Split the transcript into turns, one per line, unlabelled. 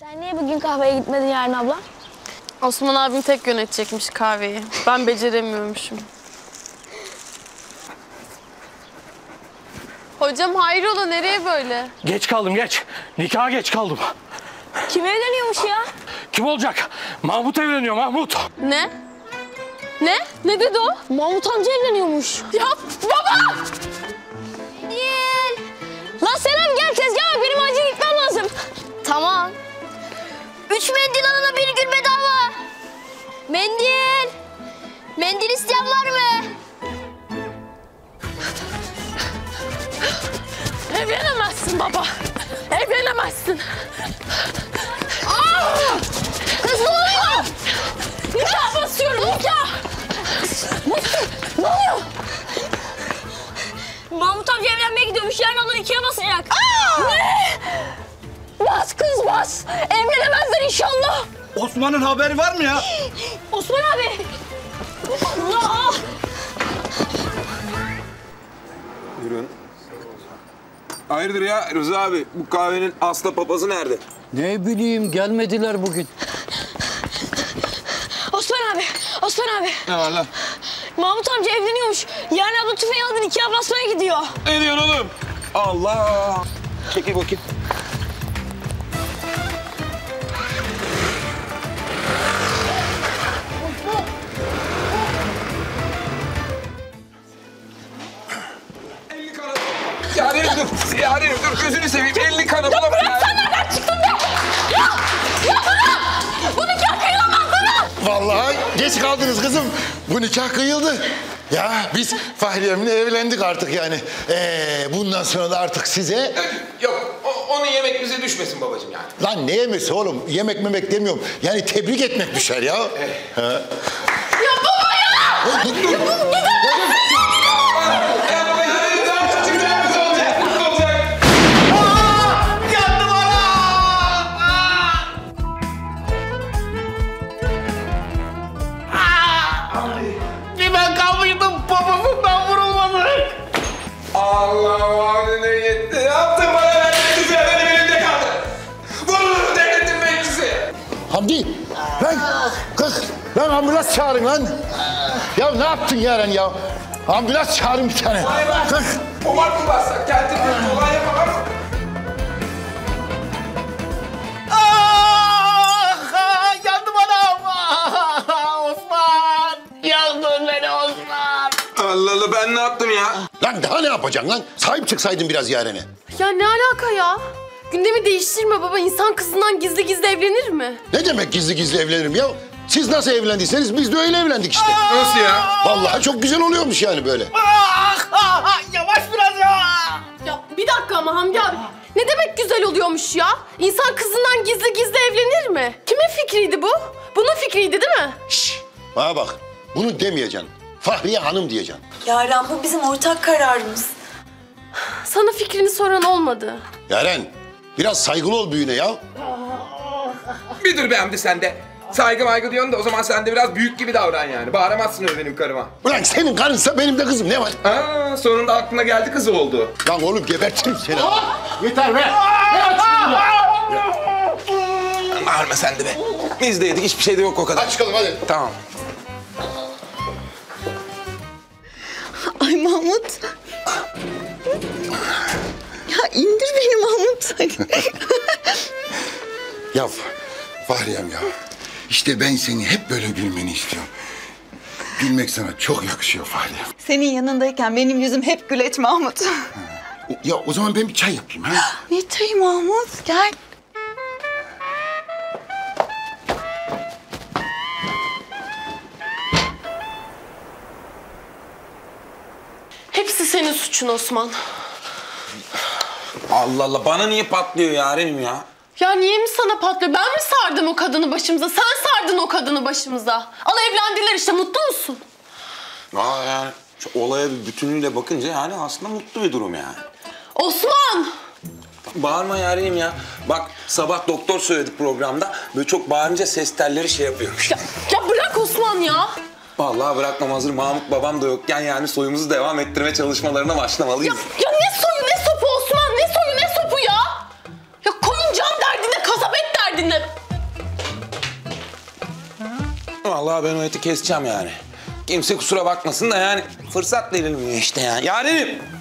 Sen niye bugün kahveye gitmedin Yarın abla?
Osman abim tek yönetecekmiş kahveyi. Ben beceremiyormuşum. Hocam hayrola, nereye böyle?
Geç kaldım geç. Nikaha geç kaldım.
Kim evleniyormuş ya?
Kim olacak? Mahmut evleniyor Mahmut.
Ne? Ne dedi o?
Mahmut amca evleniyormuş.
Ya baba!
Değil. Lan Selam gel tezgaha bak, benim acil gitmem lazım. Tamam. 3 mendil alana bir gül bedava. Mendil. Mendil isteyen var mı?
Evlenemezsin baba. Evlenemezsin.
Kız ne oluyor?
Nikah basıyorum, nikah!
Ne oluyor? Mahmut amca evlenmeye gidiyormuş. Yarın abla ikiye basacak. Ne? Bas kız bas. Evlenemezler inşallah.
Osman'ın haberi var mı ya?
Osman abi. Allah.
Buyurun. Hayırdır ya Rıza abi? Bu kahvenin hasta papazı nerede?
Ne bileyim, gelmediler bugün.
Osman abi. Osman abi.
Ne var lan?
Mahmut amca evleniyormuş. Yarın abla tüfeği aldı, ikiye basmaya gidiyor.
Ne diyorsun oğlum? Allah! Çekil bakayım. Yarenim dur, yarenim dur. Gözünü seveyim, elini kana bulamam.
Bırak, sen nereden çıktın be? Ya bırak! Bu nikah kıyılamaz bana!
Vallahi geç kaldınız kızım. Bu nikah kıyıldı. Ya biz Fahriyem'le evlendik artık yani. Bundan sonra da artık size...
Yok, onun yemek bize düşmesin babacığım yani.
Lan ne yemesi oğlum? Yemek memek demiyorum. Yani tebrik etmek düşer ya.
Ya baba ya!
Dur.
Ben kalmıştım babasından vurulmadı.
Allah'ım abi ne yetti? Ne yaptın bana? Ben de güzel benim elimde kaldı. Vurur devletin bekçisi.
Hamdi. Lan kalk. Lan ambulans çağırın lan. Ya ne yaptın Yaren ya? Ambulans çağırın bir tane. Kalk.
Omar kullansak kentin bir olay yapamaz.
Yandım anam. Osman. Yandın beni Osman.
Allah Allah ben ne yaptım ya?
Lan daha ne yapacaksın lan? Sahip çıksaydın biraz Yaren'e.
Ya ne alaka ya? Gündemi değiştirme baba. İnsan kızından gizli gizli evlenir mi?
Ne demek gizli gizli evlenirim ya? Siz nasıl evlendiyseniz biz de öyle evlendik işte.
Nasıl ya?
Vallahi çok güzel oluyormuş yani böyle.
Yavaş biraz ya.
Ya bir dakika ama Hamdi abi. Ne demek güzel oluyormuş ya? İnsan kızından gizli gizli evlenir mi? Kimin fikriydi bu? Bunun fikriydi değil mi?
Şşş, bana bak. Bunu demeyeceksin. Fahriye Hanım diyeceksin.
Yaren bu bizim ortak kararımız.
Sana fikrini soran olmadı.
Yaren, biraz saygılı ol büyüğüne ya.
Bir dur be Hamdi sen de. Saygı maygı diyorsun da o zaman sen de biraz büyük gibi davran yani. Bağıramazsın öyle benim karıma.
Ulan senin karınsa benim de kızım ne var?
Aa, sonunda aklına geldi kızı oldu.
Lan oğlum gebertirim seni.
Yeter be.
Bağırma sen de be. Biz de yedik hiçbir şey de yok o kadar.
Hadi çıkalım hadi.
Tamam.
Ay Mahmut. Ya indir beni Mahmut.
Ya Fahriyem ya. İşte ben seni hep böyle gülmeni istiyorum. Gülmek sana çok yakışıyor Fahriyem.
Senin yanındayken benim yüzüm hep güleç Mahmut.
Ya o zaman ben bir çay yapayım ha.
Ne çayı Mahmut? Gel.
Hepsi senin suçun Osman.
Allah Allah bana niye patlıyor yarenim ya?
Ya niye mi sana patlıyor? Ben mi sardım o kadını başımıza? Sen sardın o kadını başımıza. Al evlendiler işte, mutlu musun?
Aa yani şu olaya bir bütünüyle bakınca yani aslında mutlu bir durum yani.
Osman!
Bağırma yarenim ya. Bak sabah doktor söyledi programda. Böyle çok bağırınca ses telleri şey yapıyormuş.
Ya bırak Osman ya.
Vallahi bırakmam hazır Mahmut babam da yokken yani soyumuzu devam ettirme çalışmalarına başlamalıyız.
Ya ne soyu ne sopu Osman? Ne soyu ne sopu ya? Ya koyun can derdine kasap et derdi dinlerim.
Vallahi ben o eti keseceğim yani. Kimse kusura bakmasın da yani fırsat verilmiyor işte yani. Yarenim.